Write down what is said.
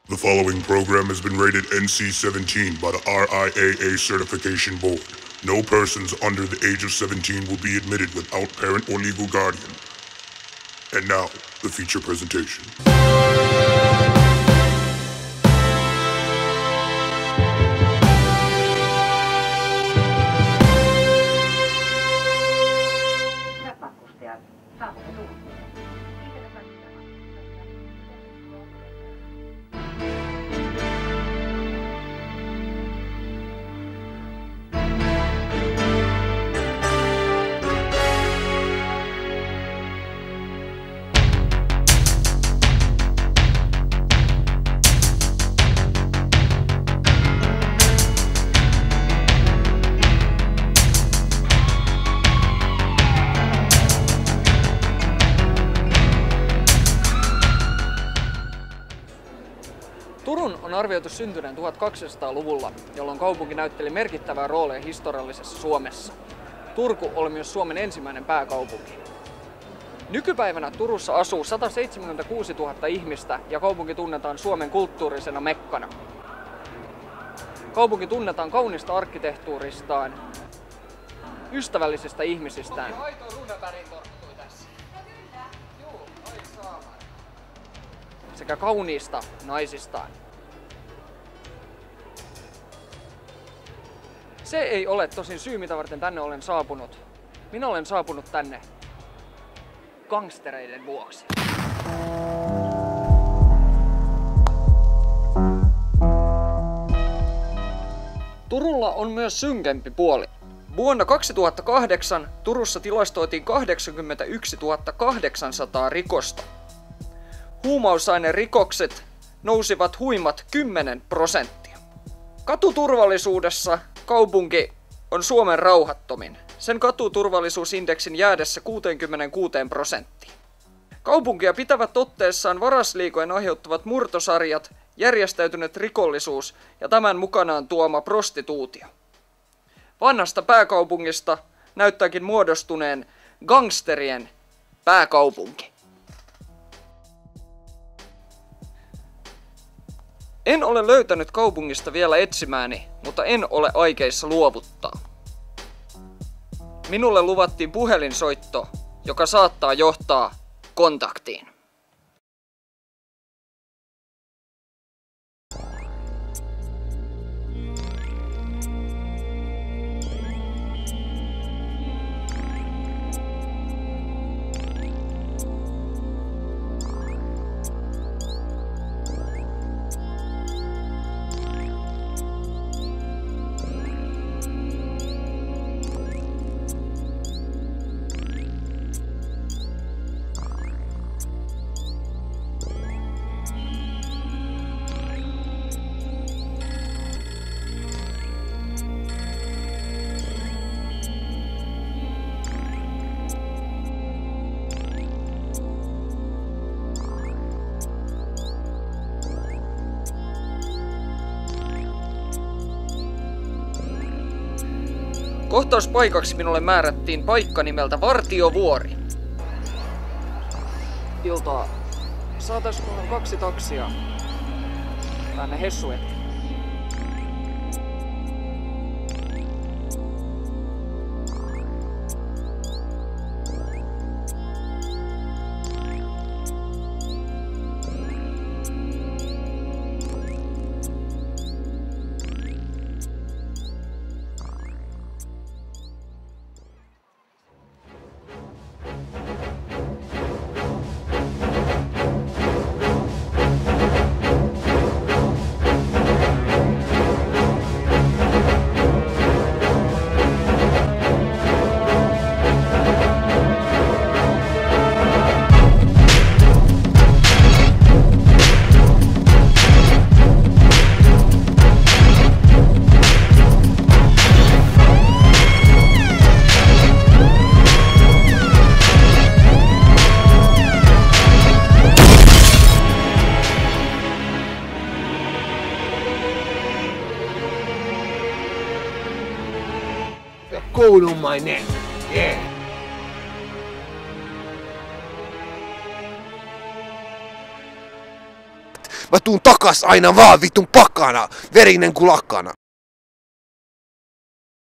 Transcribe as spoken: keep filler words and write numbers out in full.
The following program has been rated N C seventeen by the R I A A Certification Board. No persons under the age of seventeen will be admitted without parent or legal guardian. And now, the feature presentation. Turun on arvioitu syntyneen tuhatkaksisataaluvulla, jolloin kaupunki näytteli merkittävää roolia historiallisessa Suomessa. Turku oli myös Suomen ensimmäinen pääkaupunki. Nykypäivänä Turussa asuu sataseitsemänkymmentäkuusituhatta ihmistä ja kaupunki tunnetaan Suomen kulttuurisena mekkana. Kaupunki tunnetaan kaunista arkkitehtuuristaan, ystävällisistä ihmisistään sekä kauniista naisistaan. Se ei ole tosin syy, mitä varten tänne olen saapunut. Minä olen saapunut tänne gangstereiden vuoksi. Turulla on myös synkempi puoli. Vuonna kaksituhattakahdeksan Turussa tilastoitiin kahdeksankymmentäyksituhatta kahdeksansataa rikosta. Huumausainerikokset nousivat huimat kymmenen prosenttia. Katuturvallisuudessa kaupunki on Suomen rauhattomin, sen katuturvallisuusindeksin jäädessä kuusikymmentäkuusi prosenttiin. Kaupunkia pitävät otteessaan varasliikojen aiheuttavat murtosarjat, järjestäytynyt rikollisuus ja tämän mukanaan tuoma prostituutio. Vanhasta pääkaupungista näyttääkin muodostuneen gangsterien pääkaupunki. En ole löytänyt kaupungista vielä etsimääni, mutta en ole aikeissa luovuttaa. Minulle luvattiin puhelinsoitto, joka saattaa johtaa kontaktiin. Kohtauspaikaksi minulle määrättiin paikka nimeltä Vartiovuori. Iltaa. Saataisikohan kaksi taksia tänne Hessuetti? Gold on my neck. Yeah. mä tuun takas aina vaan vitun pakana, verinen kuin lakkana.